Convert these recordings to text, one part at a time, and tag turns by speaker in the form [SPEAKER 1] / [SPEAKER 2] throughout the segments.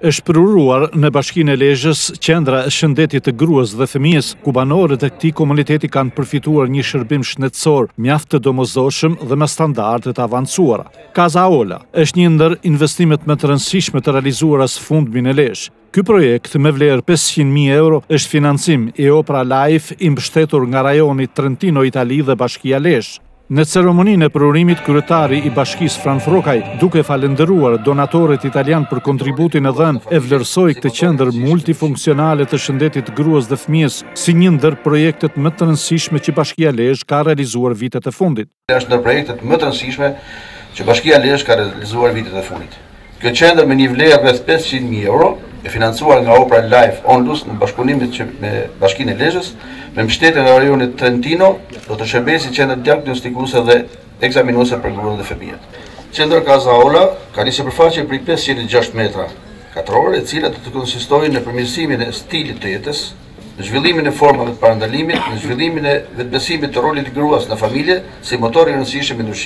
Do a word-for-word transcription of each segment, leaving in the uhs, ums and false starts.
[SPEAKER 1] Është përuruar në Bashkinë e Lezhës qendra e shëndetit të gruas dhe fëmijës, ku banorët e këtij komuniteti kanë përfituar një shërbim shëndetësor mjaft të domosdoshëm dhe me standarde të avancuara. Casa Ola është një ndër investimet më të rëndësishme të realizuara së fundmi në Lezhë. Ky projekt me vlerë pesëqind mijë euro është financim i Opera Life i mbështetur nga rajoni Trentino Itali dhe Bashkia Lezhë. Në ceremoninë e përurimit, kryetari i bashkisë Fran Frokaj, duke falendëruar donatorët italian për kontributin e dhënë, e vlerësoi këtë qendër multifunksionale të shëndetit të gruas dhe fëmijës si një ndër projektet më të rëndësishme që Bashkia Lezhë ka realizuar vitet e fundit.
[SPEAKER 2] Është ndër projektet më të rëndësishme që Bashkia Lezhë ka realizuar vitet e fundit. Kjo qendër me një vlerë rreth pesëqind mijë euro, e financuar nga Opera Life Onlus në bashkëpunimit me Bashkinë e Lezhës, me mbështetjen e rajonit Trentino, do të shërbejë si qendër diagnostikuese dhe ekzaminuese për gruan dhe fëmijët. Qendra Casa Ola ka një sipërfaqe prej pesëqind e gjashtë metra katror, e cila do të konsistojë në përmirësimin e stilit të jetës, në zhvillimin e formave të parandalimit, në zhvillimin e vetbesimit të rolit të gruas në familje si motor i rëndësishëm i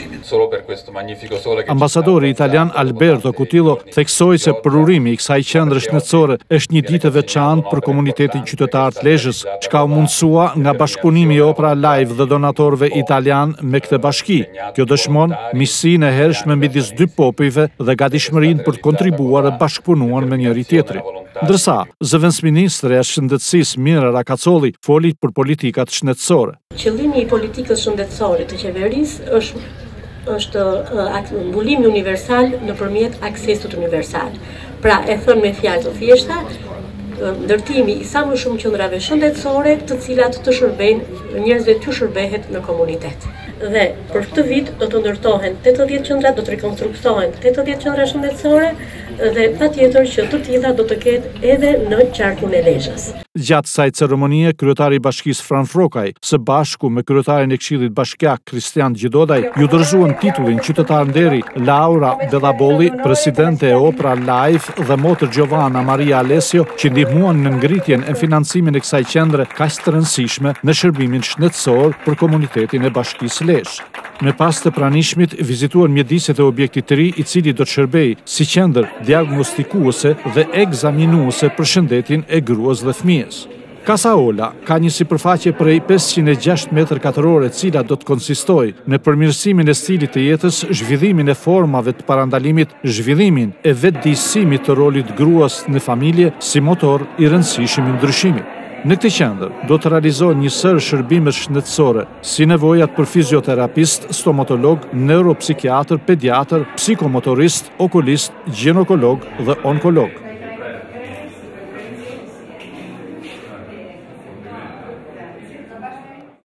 [SPEAKER 2] ndryshimit.
[SPEAKER 1] Ambasadori italian Alberto Cutillo theksoi se përurimi i kësaj qendre shëndetësore është një ditë e veçantë për komunitetin qytetar të Lezhës, çka u mundsua nga bashkëpunimi i Opera Live dhe donatorëve italian me këtë bashki. Kjo dëshmon miqësinë e hershme midis dy popujve dhe gatishmërinë për të kontribuar e bashkëpunuar me njëri tjetrin. Ndërsa, zëvendësministre e shëndetësisë Mira Rakacolli foli për politikat shëndetësore.
[SPEAKER 3] Qëllimi i politikës shëndetësore të qeverisë është është mbulimi universal nëpërmjet aksesit universal. Pra, e thënë me fjalë të thjeshta, ndërtimi i sa më shumë qendrave shëndetësore, të cilat të shërbejnë njerëzve të shërbehet në komunitet. Dhe për këtë vit do të ndërtohen tetëdhjetë qendra, do të rekonstruktohen tetëdhjetë qendra shëndetësore dhe patjetër që të tilla do të ketë edhe në qarkun e Lezhës.
[SPEAKER 1] Gjatë kësaj ceremonie, kryetari i bashkisë Fran Frokaj, së bashku me kryetarin e Këshillit Bashkiak Kristian Gjidodaj, ju dorëzuan titullin qytetar nderi Laura Bellabolli, presidente e Opera Life, dhe motër Giovanna Maria Alessio, që ndihmuan në ngritjen e financimin e kësaj qendre kaq të rëndësishme në shërbimin shëndetësor për komunitetin e Bashkisë Lezhë. Me pas të pranishmit, vizituan mjediset e objektit të ri, i cili do të shërbejë si qendër diagnostikuese dhe ekzaminuese për shëndetin e gruas dhe fëmijës. Casa Ola ka një sipërfaqe prej pesëqind e gjashtë metër katror, e cila do të konsistojë në përmirësimin e stilit të jetës, zhvillimin e formave të parandalimit, zhvillimin e vetëdijësimit të rolit gruas në familje si motor i rëndësishëm i ndryshimit. Në këtë qendër do të realizohen një sër shërbime shëndetësore, si nevojat për fizioterapist, stomatolog, neuropsikiatër, pediatër, psikomotorist, okulist, gjinekolog dhe onkolog.